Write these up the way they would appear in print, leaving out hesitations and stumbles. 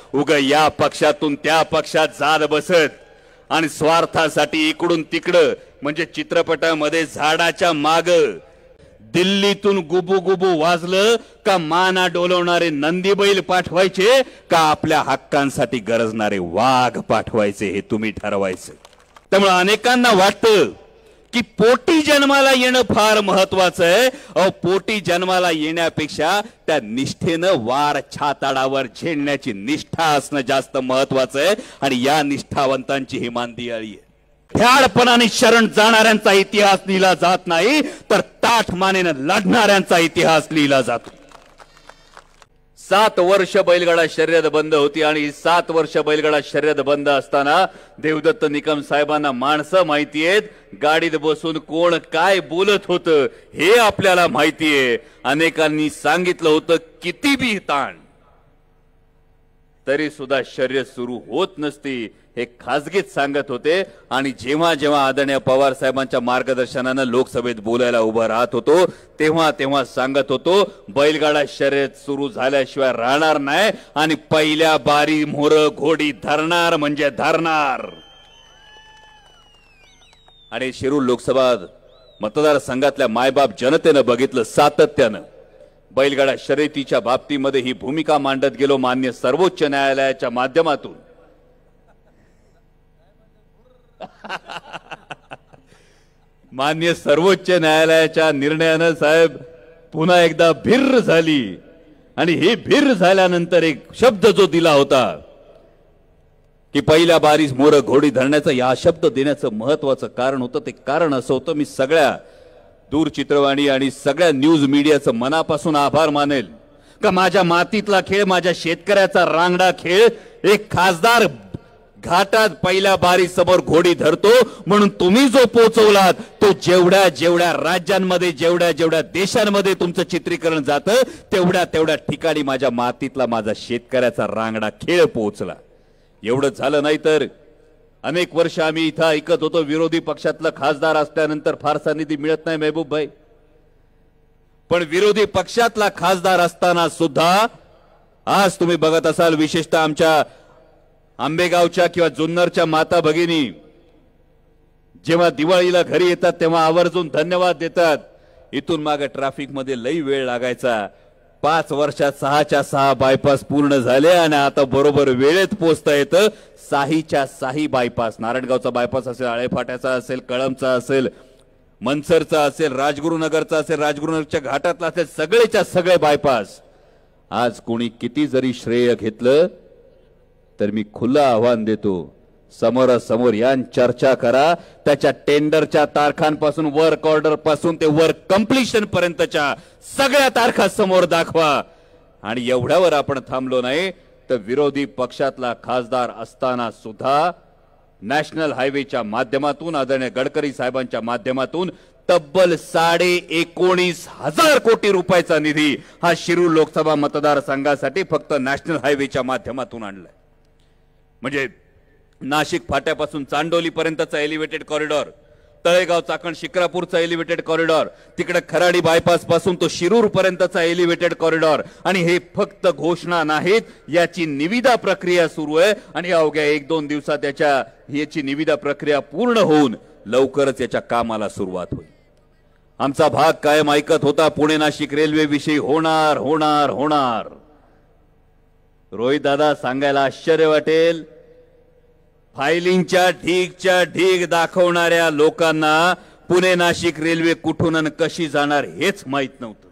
उग या पक्षातून त्या पक्षात जात बसत आणि स्वार्थासाठी इकडून तिकडं म्हणजे चित्रपटामध्ये झाडाच्या माग दिल्लीतून गुबू गुबू वाजलं का माना डोलवणारे नंदी बैल पाठवायचे का आपल्या हक्कांसाठी गरजणारे वाघ पाठवायचे हे तुम्ही ठरवायचं। त्यामुळे अनेकांना वाटतं की पोटी जन्माला येणं फार महत्वाचं आहे। अहो पोटी जन्माला येण्यापेक्षा त्या निष्ठेनं वार छाताडावर झेडण्याची निष्ठा असणं जास्त महत्वाचं आहे आणि या निष्ठावंतांची ही मानदियाळी आहे। भ्याडपणाने शरण जाणाऱ्यांचा इतिहास लिहिला जात नाही तर ताठ मानेनं लढणाऱ्यांचा इतिहास लिहिला जातो। 7 वर्ष बैलगाडा शर्यत बंद होती आणि 7 वर्ष बैलगाडा शर्यत बंद असताना देवदत्त निकम साहेबांना माणसं माहिती आहेत, गाडीत बसून कोण काय बोलत होतं हे आपल्याला माहिती आहे। अनेकांनी सांगितलं होतं किती बी ताण तरी सुद्धा शर्यत सुरू होत नसती हे खासगीत सांगत होते आणि जेव्हा जेव्हा आदरणीय पवार साहेबांच्या मार्गदर्शनाने लोकसभेत बोलायला उभा राहत होतो तेव्हा तेव्हा सांगत होतो बैलगाडा शर्यत सुरू झाल्याशिवाय राहणार नाही आणि पहिल्या बारी मोर घोडी धरणार म्हणजे धरणार। आणि शिरूर लोकसभा मतदारसंघातल्या मायबाप जनतेनं बघितलं सातत्यानं बैलगाडा शर्यतीच्या बाबतीमध्ये ही भूमिका मांडत गेलो मान्य सर्वोच्च न्यायालयाच्या माध्यमातून। मान्य सर्वोच्च न्यायालयाच्या निर्णयानं साहेब पुन्हा एकदा भिर्र झाली आणि हे भिर्र झाल्यानंतर एक शब्द जो दिला होता की पहिल्या बारीस मोर घोडी धरण्याचा या शब्द देण्याचं महत्वाचं कारण होतं। ते कारण असं होतं, मी सगळ्या दूरचित्रवाणी आणि सगळ्या न्यूज मीडियाचं मनापासून आभार मानेल का माझ्या मातीतला खेळ, माझ्या शेतकऱ्याचा रांगडा खेळ एक खासदार घाटात पहिल्या बारी समोर घोडी धरतो म्हणून तुम्ही जो पोहोचवलात तो जेवढ्या जेवढ्या राज्यांमध्ये जेवढ्या जेवढ्या देशांमध्ये तुमचं चित्रीकरण जातं तेवढ्या तेवढ्या ठिकाणी माझ्या मातीतला माझा शेतकऱ्याचा रांगडा खेळ पोहोचला। एवढं झालं नाही तर अनेक वर्ष आम्ही इथं ऐकत होतो विरोधी पक्षातला खासदार असल्यानंतर फारसा निधी मिळत नाही महबूब भाई, पण विरोधी पक्षातला खासदार असताना सुद्धा आज तुम्ही बघत असाल विशेषतः आमच्या आंबेगावच्या किंवा जुन्नरच्या माता भगिनी जेव्हा दिवाळीला घरी येतात तेव्हा आवर्जून धन्यवाद देतात। इथून मागे ट्रॅफिक मध्ये लई वेळ लागायचा, 5 वर्षात 6च्या 6 बायपास पूर्ण झाले आणि आता बरोबर वेळेत पोहोचता येतं। 6च्या 6 बायपास, नारायणगावचा बायपास असेल, आळेफाट्याचा असेल, कळमचा असेल, मनसरचा असेल, राजगुरुनगरचा असेल, राजगुरुनगरच्या घाटातला असेल, सगळेच्या सगळे बायपास। आज कोणी किती जरी श्रेय घेतलं तर मी खुलं आव्हान देतो, समोरासमोर यान चर्चा करा, त्याच्या टेंडरच्या तारखांपासून वर्क ऑर्डर पासून ते वर्क कंप्लीशन पर्यंतच्या सगळ्या तारखा समोर दाखवा। आणि एवढ्यावर आपण थांबलो नाही तर विरोधी पक्षातला खासदार असताना सुद्धा नॅशनल हायवेच्या माध्यमातून आदरणीय गडकरी साहेबांच्या माध्यमातून तब्बल 19,500 कोटी रुपयाचा निधी हा शिरूर लोकसभा मतदारसंघासाठी फक्त नॅशनल हायवेच्या माध्यमातून आणलाय। म्हणजे नाशिक फाट्यापासून चांडोली पर्यंतचा एलिव्हेटेड कॉरिडॉर, तळेगाव चाकण शिक्रापूरचा एलिव्हेटेड कॉरिडॉर, तिकडे खराडी बायपास पासून तो शिरूर पर्यंतचा एलिव्हेटेड कॉरिडॉर। आणि हे फक्त घोषणा नाहीत, याची निविदा प्रक्रिया सुरू आहे आणि अवघ्या 1-2 दिवसात याची निविदा प्रक्रिया पूर्ण होऊन लवकरच याच्या कामाला सुरुवात होईल। आमचा भाग कायम ऐकत होता पुणे नाशिक रेल्वे विषयी होणार होणार होणार। रोहित दादा सांगायला आश्चर्य वाटेल, फायलिंगच्या ढीग दाखवणाऱ्या लोकांना पुणे नाशिक रेल्वे कुठून आणि कशी जाणार हेच माहित नव्हतं।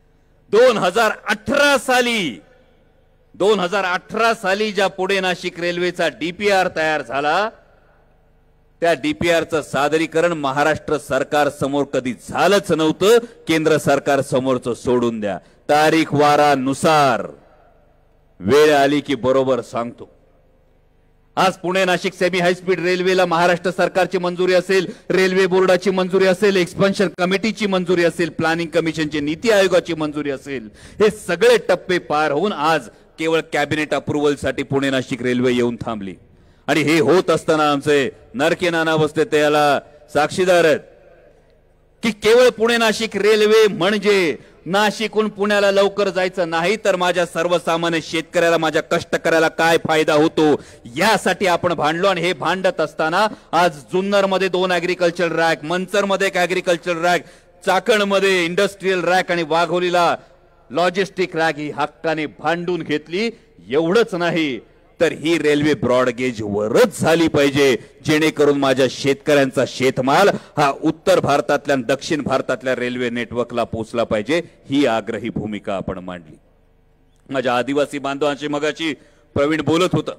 2018 साली ज्या पुणे नाशिक रेल्वेचा डीपीआर तयार झाला त्या डीपीआरचं सादरीकरण महाराष्ट्र सरकार समोर कधी झालंच नव्हतं। केंद्र सरकार समोरचं सोडून द्या, तारीख वारानुसार वेळ आली की बरोबर सांगतो। आज Pune Nashik semi high speed रेल्वेला महाराष्ट्र सरकारची मंजुरी असेल, रेल्वे बोर्डाची मंजुरी असेल, एक्सपेन्शन कमिटीची मंजुरी असेल, प्लॅनिंग कमिशनची नीती आयोगाची मंजुरी असेल, हे सगळे टप्पे पार होऊन आज केवळ कॅबिनेट अप्रूव्हल साठी पुणे नाशिक रेल्वे येऊन थांबली। आणि हे होत असताना आमचे नरके नाना बसते त्याला साक्षीदार आहेत की केवळ पुणे नाशिक रेल्वे म्हणजे नाशिकहून पुण्याला लवकर जायचं नाही तर माझ्या सर्वसामान्य शेतकऱ्याला, माझ्या कष्टकऱ्याला काय फायदा होतो यासाठी आपण भांडलो. आणि हे भांडत असताना आज जुन्नरमध्ये 2 ऍग्रिकल्चर रॅक, मंचरमध्ये 1 ऍग्रिकल्चर रॅक, चाकणमध्ये इंडस्ट्रीयल रॅक आणि वाघोलीला लॉजिस्टिक रॅक ही हक्काने भांडून घेतली. एवढंच नाही तर ही रेल्वे ब्रॉडगेज वरच झाली पाहिजे, जेणेकरून माझ्या शेतकऱ्यांचा शेतमाल हा उत्तर भारतातल्या दक्षिण भारतातल्या रेल्वे नेटवर्कला पोहोचला पाहिजे. ही आग्रही भूमिका आपण मांडली. माझ्या आदिवासी बांधवांची मगाची प्रवीण बोलत होता.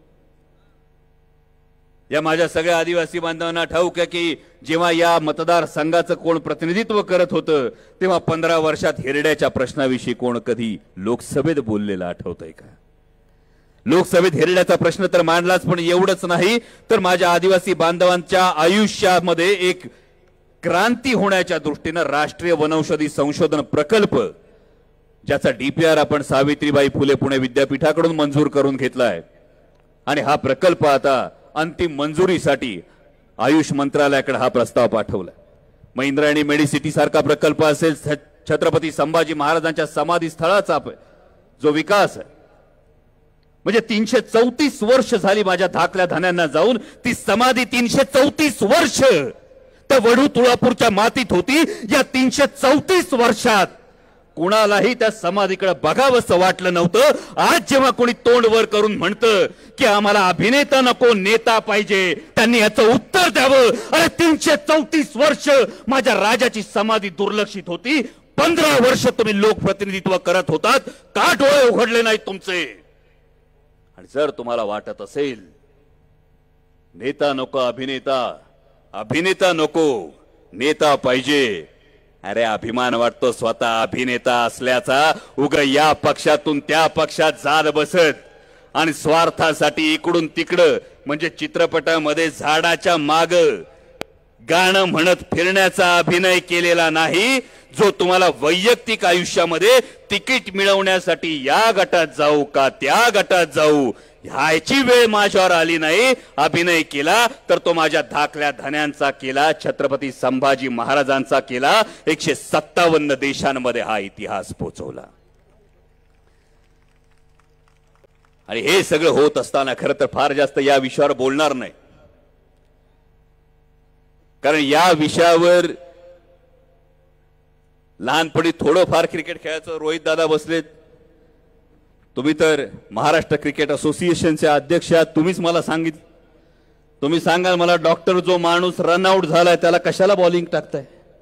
या माझ्या सगळ्या आदिवासी बांधवांना ठाऊक आहे की जेव्हा या मतदारसंघाचं कोण प्रतिनिधित्व करत होतं तेव्हा 15 वर्षात हिरड्याच्या प्रश्नाविषयी कोण कधी लोकसभेत बोललेलं आठवतंय का? लोकसभेत हिरड्याचा प्रश्न तर मांडलाच, पण एवढंच नाही तर माझ्या आदिवासी बांधवांच्या आयुष्यामध्ये एक क्रांती होण्याच्या दृष्टीनं राष्ट्रीय वनौषधी संशोधन प्रकल्प, ज्याचा डीपीआर आपण सावित्रीबाई फुले पुणे विद्यापीठाकडून मंजूर करून घेतलाय. आणि हा प्रकल्प आता अंतिम मंजुरीसाठी आयुष मंत्रालयाकडे हा प्रस्ताव पाठवला. मग इंद्रायणी मेडिसिटी सारखा प्रकल्प असेल, छत्रपती संभाजी महाराजांच्या समाधी स्थळाचा जो विकास आहे, म्हणजे 334 वर्ष झाली माझ्या धाकल्या धान्यांना जाऊन. ती समाधी 334 वर्ष त्या वडू तुळापूरच्या मातीत होती. या 334 वर्षात कुणालाही त्या समाधीकडे बघावंसं वाटलं नव्हतं. आज जेव्हा कोणी तोंड वर करून म्हणतं की आम्हाला अभिनेता नको नेता पाहिजे, त्यांनी याचं उत्तर द्यावं. अरे 334 वर्ष माझ्या राजाची समाधी दुर्लक्षित होती. 15 वर्ष तुम्ही लोकप्रतिनिधित्व करत होतात, का डोळे उघडले नाहीत तुमचे? आणि जर तुम्हाला वाटत असेल नेता नको अभिनेता, अभिनेता नको नेता पाहिजे, अरे अभिमान वाटतो स्वतः अभिनेता असल्याचा. उग या पक्षातून त्या पक्षात जात बसत आणि स्वार्थासाठी इकडून तिकडं, म्हणजे चित्रपटामध्ये झाडाच्या माग गाणं म्हणत फिरण्याचा अभिनय केलेला नाही, जो तुम्हाला वैयक्तिक आयुष्यामध्ये तिकीट मिळवण्यासाठी या गटात जाऊ का त्या गटात जाऊ ह्याची वेळ माझ्यावर आली नाही. अभिनय केला तर तो माझ्या धाकल्या धन्यांचा केला, छत्रपती संभाजी महाराजांचा केला. 157 देशांमध्ये हा इतिहास पोहोचवला. आणि हे सगळं होत असताना खरं तर फार जास्त या विषयावर बोलणार नाही, कारण या विषयावर लहानपणी थोडंफार क्रिकेट खेळायचं. रोहित दादा बसलेत, तुम्ही तर महाराष्ट्र क्रिकेट असोसिएशनचे अध्यक्ष आहात, तुम्हीच मला सांगितलं, तुम्ही सांगाल मला डॉक्टर जो माणूस रनआउट झालाय त्याला कशाला बॉलिंग टाकताय?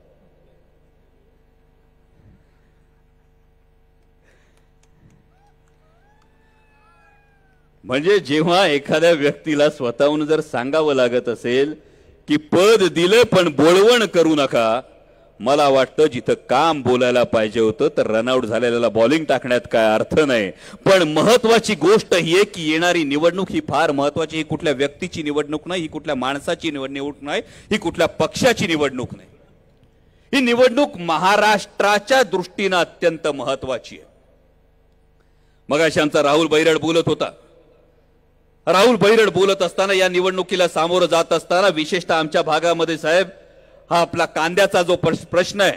म्हणजे जेव्हा एखाद्या व्यक्तीला स्वतःहून जर सांगावं लागत असेल की पद दिलं पण बोलवण करू नका, मला वाटतं जिथं काम बोलायला पाहिजे होतं तर रनआउट झालेल्याला बॉलिंग टाकण्यात काय अर्थ नाही. पण महत्वाची गोष्ट ही आहे की येणारी निवडणूक ही फार महत्वाची. ही कुठल्या व्यक्तीची निवडणूक नाही, ही कुठल्या माणसाची निवडणूक नाही, ही कुठल्या पक्षाची निवडणूक नाही. ही निवडणूक महाराष्ट्राच्या दृष्टीनं अत्यंत महत्वाची आहे. मगाशी आमचा राहुल बैरड बोलत होता. राहुल बैरड बोलत असताना या निवडणुकीला सामोरं जात असताना विशेषतः आमच्या भागामध्ये साहेब हा आपला कांद्याचा जो प्रश्न आहे,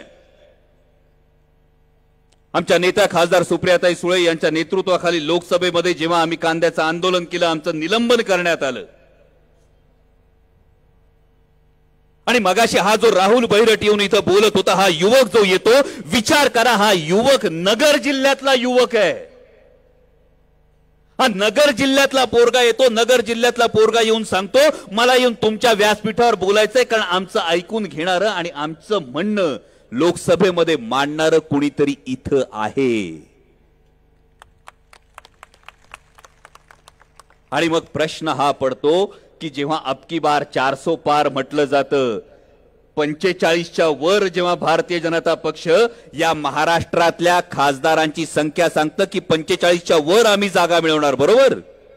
आमच्या नेत्या खासदार सुप्रियाताई सुळे यांच्या नेतृत्वाखाली लोकसभेमध्ये जेव्हा आम्ही कांद्याचं आंदोलन केलं, आमचं निलंबन करण्यात आलं. आणि मगाशी हा जो राहुल बैरट येऊन इथं बोलत होता, हा युवक जो येतो, विचार करा, हा युवक नगर जिल्ह्यातला युवक आहे. हा नगर जिल्ह्यातला पोरगा येतो, नगर जिल्ह्यातला पोरगा येऊन सांगतो मला येऊन तुमच्या व्यासपीठावर बोलायचंय, कारण आमचं ऐकून घेणारं आणि आमचं म्हणणं लोकसभेमध्ये मांडणारं कुणीतरी इथं आहे. आणि मग प्रश्न हा पडतो की जेव्हा अबकी बार 400 पार म्हटलं जातं, 45च्या वर जेव्हा भारतीय जनता पक्ष या महाराष्ट्रातल्या खासदारांची संख्या सांगतं की 45च्या वर आम्ही जागा मिळवणार, बरोबर,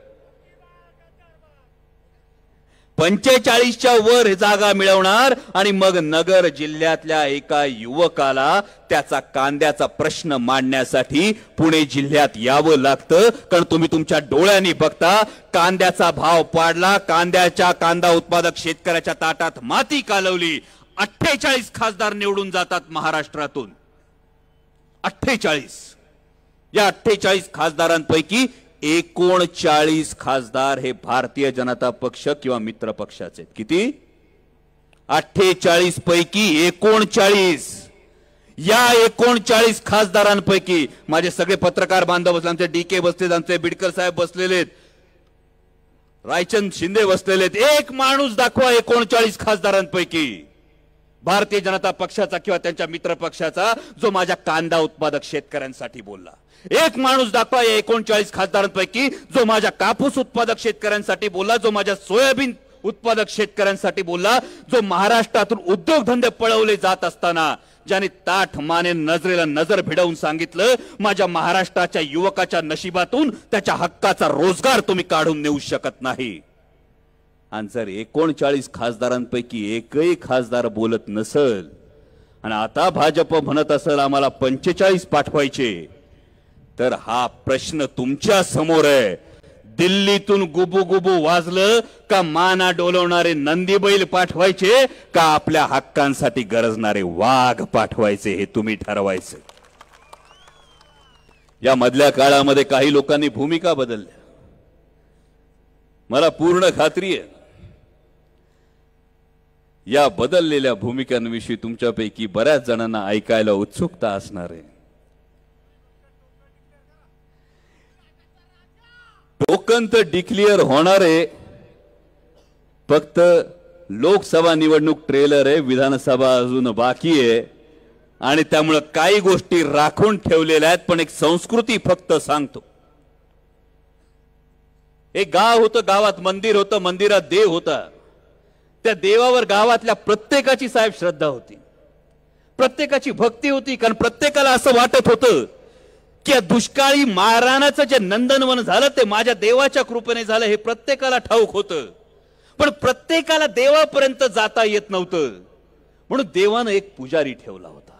45च्या वर जागा मिळवणार. आणि मग नगर जिल्ह्यातल्या एका युवकाला त्याचा कांद्याचा प्रश्न मांडण्यासाठी पुणे जिल्ह्यात यावं लागतं. कारण तुम्ही तुमच्या डोळ्यांनी बघता कांद्याचा भाव पाडला, कांदा उत्पादक शेतकऱ्याच्या ताटात माती कालवली. 48 खासदार निवडून जातात महाराष्ट्रातून. 48. या 48 खासदारांपैकी 39 खासदार हे भारतीय जनता पक्ष किंवा मित्र पक्षाचे. किती? 48 पैकी 39. या 39 खासदारांपैकी माझे सगळे पत्रकार बांधव बसले, आमचे डीके बसलेत, आमचे बिडकर साहेब बसलेले, रायचंद शिंदे बसलेले. एक माणूस दाखवा 39 खासदारांपैकी भारतीय जनता पक्षाचा किंवा त्यांच्या मित्र पक्षाचा जो माझ्या कांदा उत्पादक शेतकऱ्यांसाठी बोलला. एक माणूस दाखवा या 39 खासदारांपैकी जो माझ्या कापूस उत्पादक शेतकऱ्यांसाठी बोलला, जो माझ्या सोयाबीन उत्पादक शेतकऱ्यांसाठी बोलला, जो महाराष्ट्रातून उद्योगधंदे पळवले जात असताना ज्याने ताठ माने नजरेला नजर भिडवून सांगितलं माझ्या महाराष्ट्राच्या युवकाच्या नशिबातून त्याच्या हक्काचा रोजगार तुम्ही काढून नेऊ शकत नाही. आणि जर 39 खासदारांपैकी एकही खासदार बोलत नसल आणि आता भाजप म्हणत असेल आम्हाला 45 पाठवायचे, तर हा प्रश्न तुमच्या समोर आहे. दिल्लीतून गुबू गुबू वाजलं का माना डोलवणारे नंदी बैल पाठवायचे का आपल्या हक्कांसाठी गरजणारे वाघ पाठवायचे हे तुम्ही ठरवायचं. या मधल्या काळामध्ये काही लोकांनी भूमिका बदलल्या. मला पूर्ण खात्री आहे या बदललेल्या भूमिकांविषयी तुमच्यापैकी बऱ्याच जणांना ऐकायला उत्सुकता असणार आहे. टोकन तर डिक्लेअर होणार आहे, फक्त लोकसभा निवडणूक ट्रेलर आहे, विधानसभा अजून बाकी आहे आणि त्यामुळे काही गोष्टी राखून ठेवलेल्या आहेत. पण एक संस्कृती फक्त सांगतो. एक गाव होतं, गावात मंदिर होतं, मंदिरात देव होता. त्या देवावर गावातल्या प्रत्येकाची साहेब श्रद्धा होती, प्रत्येकाची भक्ती होती. कारण प्रत्येकाला असं वाटत होतं की दुष्काळी मारणाचं जे नंदनवन झालं ते माझ्या देवाच्या कृपेने झालं हे प्रत्येकाला ठाऊक होतं. पण प्रत्येकाला देवापर्यंत जाता येत नव्हतं, म्हणून देवानं एक पुजारी ठेवला होता.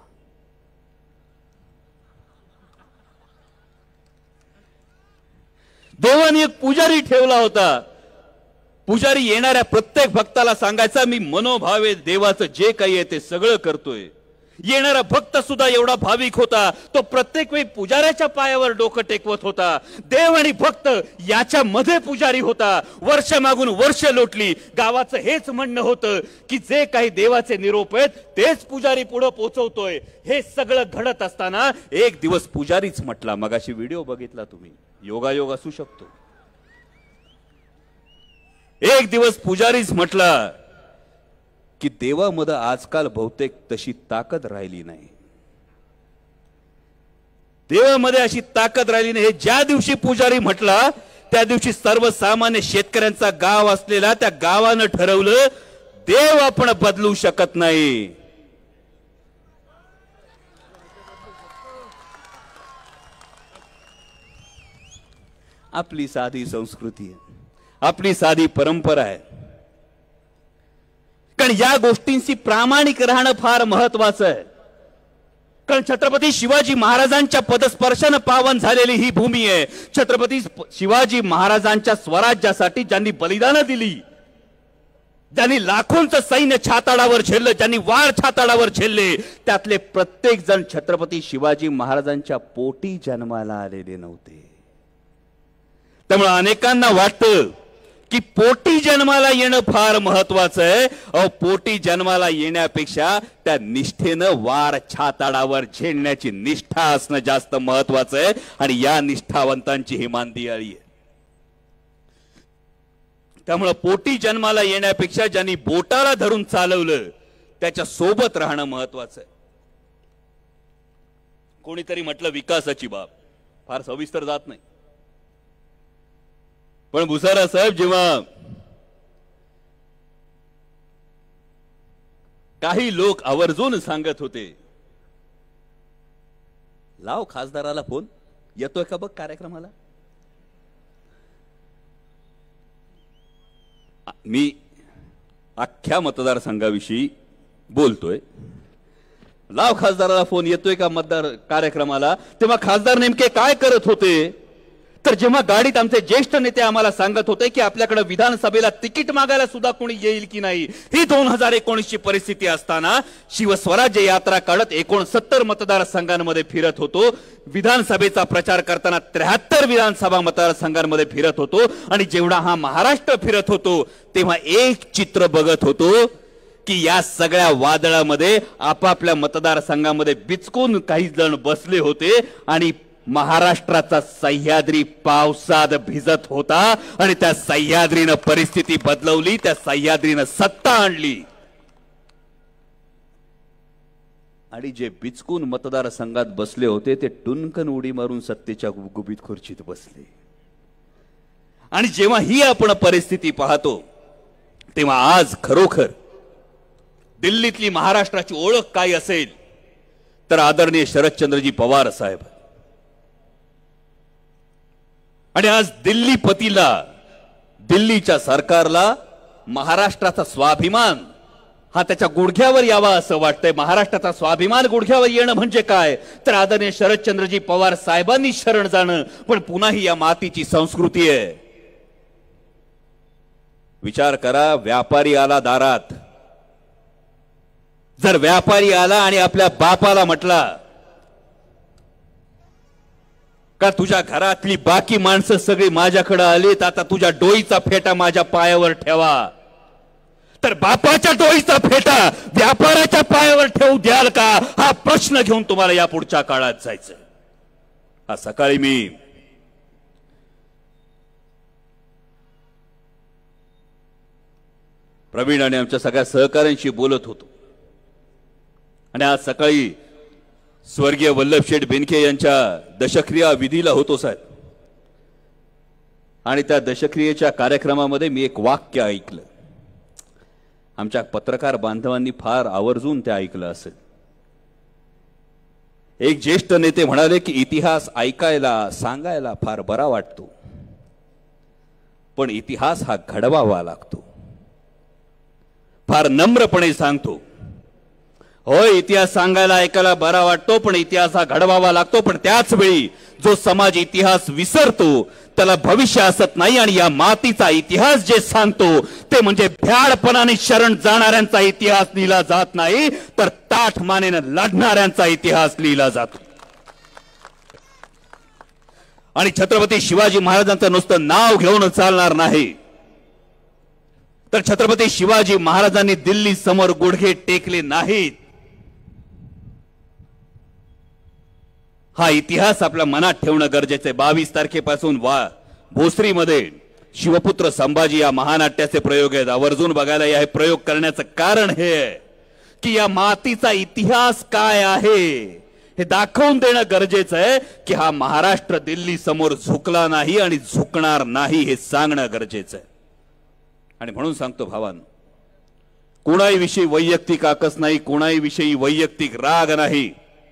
देवाने एक पुजारी ठेवला होता. पुजारी येणाऱ्या प्रत्येक भक्ताला सांगायचा मी मनोभावे देवाचं जे काही आहे ते सगळं करतोय. येणारा भक्त सुद्धा एवढा भाविक होता, तो प्रत्येक वेळी पुजाऱ्याच्या पायावर डोकं टेकवत होता. देव आणि भक्त याच्या मध्ये पुजारी होता. वर्ष मागून वर्ष लोटली, गावाचं हेच म्हणणं होतं की जे काही देवाचे निरोप आहेत तेच पुजारी पुढे पोहोचवतोय. हे सगळं घडत असताना एक दिवस पुजारीच म्हटला, मगाशी व्हिडिओ बघितला तुम्ही, योगायोग असू शकतो. एक दिवस पुजारीच म्हटला की देवामध्ये आजकाल बहुतेक तशी ताकद राहिली नाही. देवामध्ये अशी ताकद राहिली नाही हे ज्या दिवशी पुजारी म्हटला त्या दिवशी सर्वसामान्य शेतकऱ्यांचा गाव असलेला त्या गावानं ठरवलं देव आपण बदलू शकत नाही. आपली साधी संस्कृती आहे, आपली साधी परंपरा आहे. कारण या गोष्टींशी प्रामाणिक राहणं फार महत्वाचं आहे. कारण छत्रपती शिवाजी महाराजांच्या पदस्पर्शाने पावन झालेली ही भूमी आहे. छत्रपती शिवाजी महाराजांच्या स्वराज्यासाठी ज्यांनी बलिदानं दिली, ज्यांनी लाखोंचं सैन्य छाताडावर झेललं, ज्यांनी वार छाताडावर झेलले, त्यातले प्रत्येक जण छत्रपती शिवाजी महाराजांच्या पोटी जन्माला आलेले नव्हते. त्यामुळे अनेकांना वाटतं की पोटी जन्माला येणं फार महत्वाचं आहे. अहो, पोटी जन्माला येण्यापेक्षा त्या निष्ठेनं वार छाताडावर झेलण्याची निष्ठा असणं जास्त महत्वाचं आहे. आणि या निष्ठावंतांची ही मानदियाळी आहे. त्यामुळे पोटी जन्माला येण्यापेक्षा ज्यांनी बोटाला धरून चालवलं त्याच्या सोबत राहणं महत्वाचं आहे. कोणीतरी म्हटलं विकासाची बाब, फार सविस्तर जात नाही, पण भुसारा साहेब जेव्हा काही लोक आवर्जून सांगत होते लाव खासदाराला फोन, येतोय का बघ कार्यक्रमाला, मी अख्ख्या मतदारसंघाविषयी बोलतोय, लाव खासदाराला फोन, येतोय का मतदार कार्यक्रमाला, तेव्हा खासदार नेमके काय करत होते तर जेव्हा गाडीत आमचे ज्येष्ठ नेते आम्हाला सांगत होते की आपल्याकडे विधानसभेला तिकीट मागायला सुद्धा कोणी येईल की नाही, ही 2019 ची परिस्थिती असताना शिवस्वराज्य यात्रा काढत 69 मतदारसंघांमध्ये फिरत होतो. विधानसभेचा प्रचार करताना 73 विधानसभा मतदारसंघांमध्ये फिरत होतो. आणि जेवढा हा महाराष्ट्र फिरत होतो तेव्हा एक चित्र बघत होतो की या सगळ्या वादळामध्ये आपापल्या मतदारसंघामध्ये बिचकून काही जण बसले होते आणि महाराष्ट्राचा सह्याद्री पावसात भिजत होता. आणि त्या सह्याद्रीनं परिस्थिती बदलवली, त्या सह्याद्रीनं सत्ता आणली. आणि जे बिचकून मतदारसंघात बसले होते ते टुनकन उडी मारून सत्तेच्या गुबगुबीत खुर्चीत बसले. आणि जेव्हा ही आपण परिस्थिती पाहतो तेव्हा आज खरोखर दिल्लीतली महाराष्ट्राची ओळख काय असेल तर आदरणीय शरदचंद्रजी पवार साहेब. आणि आज दिल्लीपतीला, दिल्लीच्या सरकारला महाराष्ट्राचा स्वाभिमान हा त्याच्या गुडघ्यावर यावा असं वाटतंय. महाराष्ट्राचा स्वाभिमान गुडघ्यावर येणं म्हणजे काय तर आदरणीय शरदचंद्रजी पवार साहेबांनी शरण जाणं. पण पुन्हा ही या मातीची संस्कृती आहे. विचार करा, व्यापारी आला दारात, जर व्यापारी आला आणि आपल्या बापाला म्हटला का तुझ्या घरातली बाकी माणसं सगळी माझ्याकडे आलीत, आता तुझ्या डोईचा फेटा माझ्या पायावर ठेवा, तर बापाच्या डोईचा फेटा व्यापाराच्या पायावर ठेवू द्याल का, हा प्रश्न घेऊन तुम्हाला या पुढच्या काळात जायचं. हा सकाळी मी प्रवीण आणि आमच्या सगळ्या सहकाऱ्यांशी बोलत होतो. आणि आज सकाळी स्वर्गीय वल्लभशेठ बेनके यांच्या दशक्रिया विधीला होतो साहेब. आणि त्या दशक्रियेच्या कार्यक्रमामध्ये मी एक वाक्य ऐकलं. आमच्या पत्रकार बांधवांनी फार आवर्जून ते ऐकलं असेल. एक ज्येष्ठ नेते म्हणाले की इतिहास ऐकायला सांगायला फार बरा वाटतो, पण इतिहास हा घडवावा लागतो. फार नम्रपणे सांगतो, होय इतिहास सांगायला ऐकायला बरा वाटतो, पण इतिहास हा घडवावा लागतो. पण त्याच वेळी जो समाज इतिहास विसरतो त्याला भविष्य असत नाही. आणि या मातीचा इतिहास जे सांगतो ते म्हणजे भ्याडपणाने शरण जाणाऱ्यांचा इतिहास लिहिला जात नाही, तर ताठ मानेनं लढणाऱ्यांचा इतिहास लिहिला जातो. आणि छत्रपती शिवाजी महाराजांचं नुसतं नाव घेऊन चालणार नाही, तर छत्रपती शिवाजी महाराजांनी दिल्ली समोर गुडघे टेकले नाहीत. हा इतिहास आपल्या मनात ठेवणं गरजेचं आहे. 22 तारखेपासून भोसरीमध्ये शिवपुत्र संभाजी या महानाट्याचे प्रयोग आहेत. आवर्जून बघायला या. हे प्रयोग करण्याचं कारण हे की या मातीचा इतिहास काय आहे हे दाखवून देणं गरजेचं आहे की हा महाराष्ट्र दिल्ली समोर झुकला नाही आणि झुकणार नाही हे सांगणं गरजेचं आहे. आणि म्हणून सांगतो भावांनो, कोणाही विषयी वैयक्तिक आकस नाही, कोणाही विषयी वैयक्तिक राग नाही.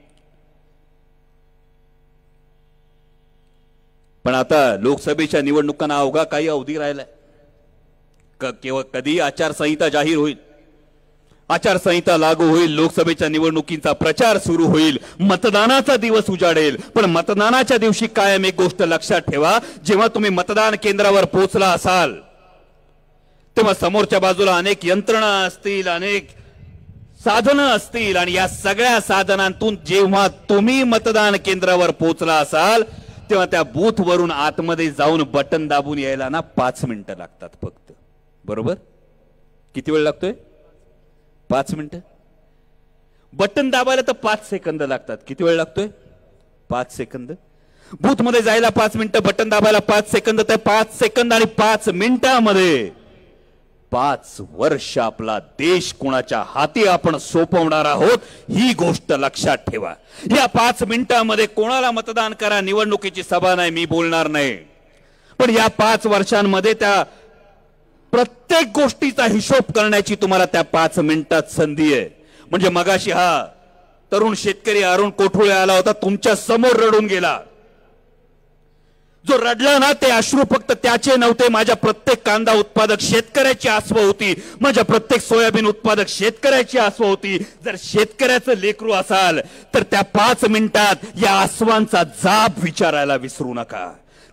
पण आता लोकसभेच्या निवडणुकांना अवघा काही अवधी राहिलाय. केवळ कधी आचारसंहिता जाहीर होईल, आचारसंहिता लागू होईल, लोकसभेच्या निवडणुकीचा प्रचार सुरू होईल, मतदानाचा दिवस उजाडेल. पण मतदानाच्या दिवशी कायम एक गोष्ट लक्षात ठेवा, जेव्हा तुम्ही मतदान केंद्रावर पोहोचला असाल तेव्हा समोरच्या बाजूला अनेक यंत्रणा असतील, अनेक साधनं असतील. आणि या सगळ्या साधनांतून जेव्हा तुम्ही मतदान केंद्रावर पोहोचला असाल तेव्हा त्या बूथ वरून आतमध्ये जाऊन बटन दाबून यायला ना 5 मिनिटं लागतात फक्त. बरोबर? किती वेळ लागतोय? 5 मिनिटं. बटन दाबायला तर 5 सेकंद लागतात. किती वेळ लागतोय? 5 सेकंद. बूथ मध्ये जायला 5 मिनिटं, बटन दाबायला 5 सेकंद. तर 5 सेकंद आणि 5 मिनिटांमध्ये 5 वर्ष आपला देश कोणाच्या हाती आपण सोपवणार आहोत, ही गोष्ट लक्षात ठेवा. या 5 मिनिटांमध्ये कोणाला मतदान करा निवडणुकीची सभा नाही, मी बोलणार नाही. पण या 5 वर्षांमध्ये त्या प्रत्येक गोष्टीचा हिशोब करण्याची तुम्हाला त्या 5 मिनिटात संधी आहे. म्हणजे मगाशी हा तरुण शेतकरी अरुण कोठुळे आला होता, तुमच्या समोर रडून गेला. जो रडला ना ते अश्रू फक्त त्याचे नव्हते, माझ्या प्रत्येक कांदा उत्पादक शेतकऱ्याची आसव होती, माझ्या प्रत्येक सोयाबीन उत्पादक शेतकऱ्याची आसव होती. जर शेतकऱ्याचं लेकरू असाल तर त्या 5 मिनिटात या आसवांचा जाब विचारायला विसरू नका.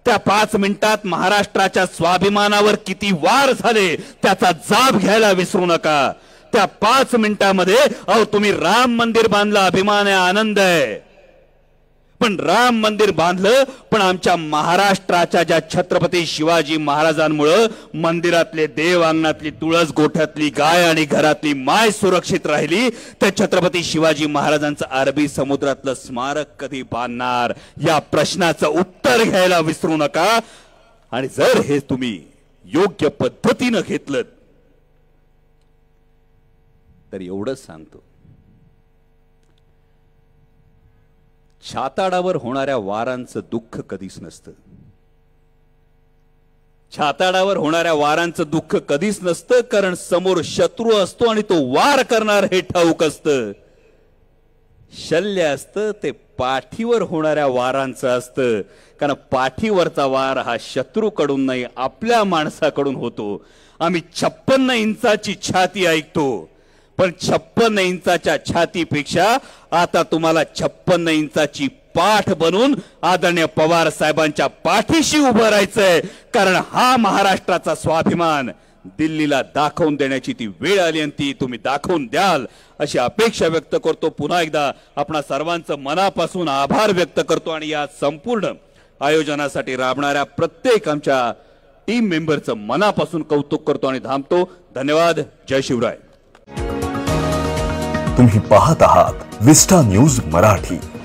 त्या 5 मिनिटात महाराष्ट्राच्या स्वाभिमानावर किती वार झाले त्याचा जाब घ्यायला विसरू नका। त्या 5 मिनिटांमध्ये अहो तुम्ही राम मंदिर बांधलं, अभिमान आहे, आनंद आहे, पण राम मंदिर बांधलं पण आमच्या महाराष्ट्राच्या ज्या छत्रपती शिवाजी महाराजांमुळे मंदिरातले देव, अंगणातली तुळस, गोठ्यातली गाय आणि घरातली माय सुरक्षित राहिली, त्या छत्रपती शिवाजी महाराजांचं अरबी समुद्रातलं स्मारक कधी बांधणार या प्रश्नाचं उत्तर घ्यायला विसरू नका। आणि जर हे तुम्ही योग्य पद्धतीने घेतलं तर एवढंच सांगतो, छाताडावर होणाऱ्या वारांचं दुःख कधीच नसतं, छाताडावर होणाऱ्या वारांचं दुःख कधीच नसतं, कारण समोर शत्रू असतो आणि तो वार करणार हे ठाऊक असतं। शल्य असतं ते पाठीवर होणाऱ्या वारांचं असतं, कारण पाठीवरचा वार हा शत्रूकडून नाही आपल्या माणसाकडून होतो। आम्ही 56 इंचाची छाती ऐकतो, पण 56 इंचाच्या छातीपेक्षा आता तुम्हाला 56 इंचाची पाठ बनून आदरणीय पवार साहेबांच्या पाठीशी उभं राहायचंय, कारण हा महाराष्ट्राचा स्वाभिमान दिल्लीला दाखवून देण्याची ती वेळ आली आणि ती तुम्ही दाखवून द्याल अशी अपेक्षा व्यक्त करतो। पुन्हा एकदा आपणा सर्वांचं मनापासून आभार व्यक्त करतो आणि या संपूर्ण आयोजनासाठी राबणाऱ्या प्रत्येक आमच्या टीम मेंबरचं मनापासून कौतुक करतो आणि थांबतो। धन्यवाद। जय शिवराय। तुम्ही पाहत आहात विस्टा न्यूज मराठी।